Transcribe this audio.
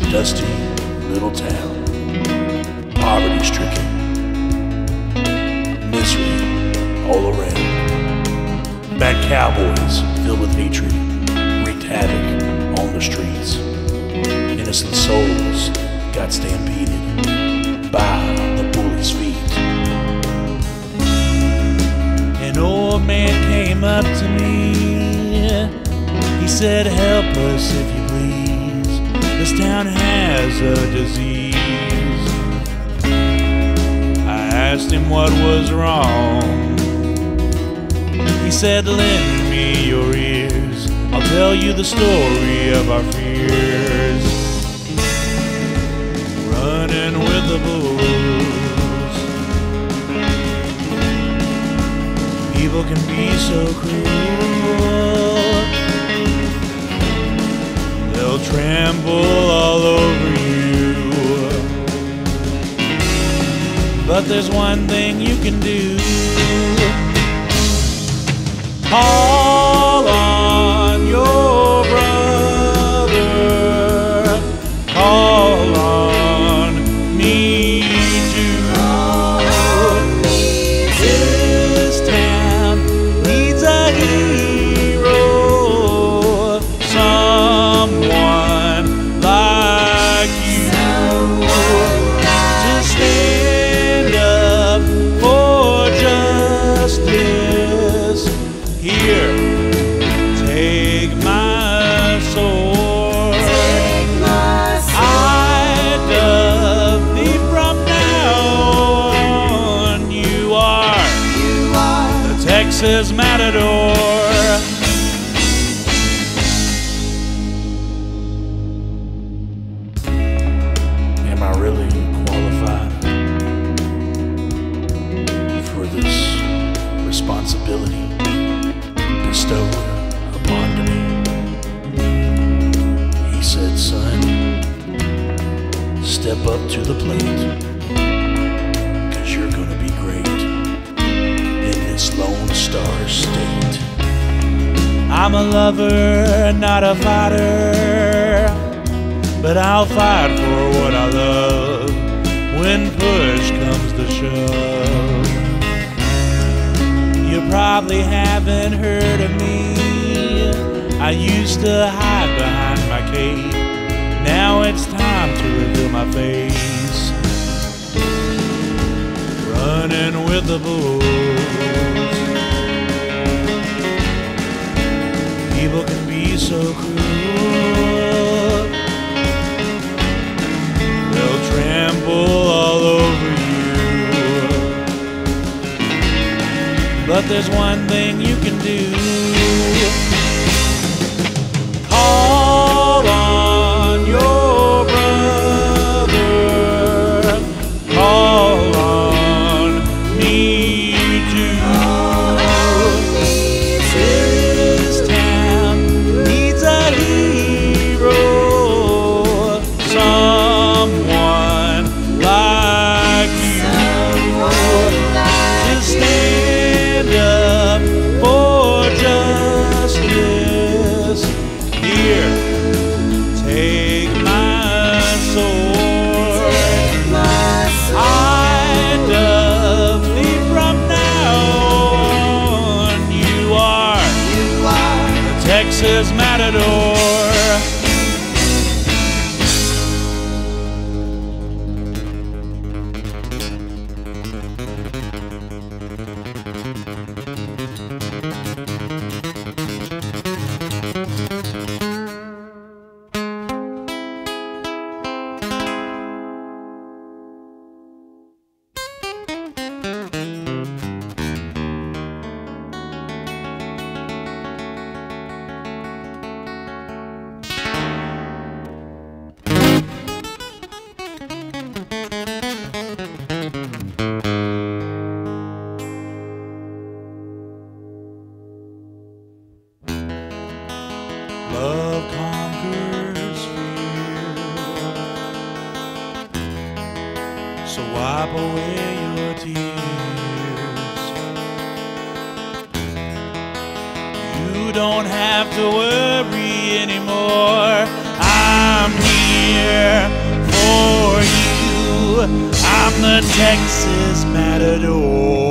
dusty little town, poverty-stricken, misery all around. Bad cowboys filled with hatred wreaked havoc on the streets. Innocent souls got stampeded by the bully's feet. An old man came up to me. He said, "Help us if you please. This town has a disease." I asked him what was wrong. He said, "Lend me your ears. I'll tell you the story of our fears. Running with the bulls. People can be so cruel. They'll trample all over you. But there's one thing you can do. Call on your brother. Call on me too. This town needs a hero. Someone like you to stand up for justice. Here, take my sword. I dub thee from now on. You are the Texas Matador. Am I really qualified for this responsibility bestowed upon me? He said, "Son, step up to the plate, 'cause you're gonna be great in this Lone Star State." I'm a lover, not a fighter, but I'll fight for what I love when push comes to shove. You probably haven't heard of me. I used to hide behind my cape. Now it's time to reveal my face. Running with the bulls. People can be so cruel. They'll trample all over you. But there's one thing you can do. Call on your brother. Call on me too. This town needs a hero. Someone like you to stand up for justice. Here, take my sword. I dub thee from now on. You are the Texas Matador. Love conquers fear, so wipe away your tears. You don't have to worry anymore. I'm here here for you. I'm the Texas Matador.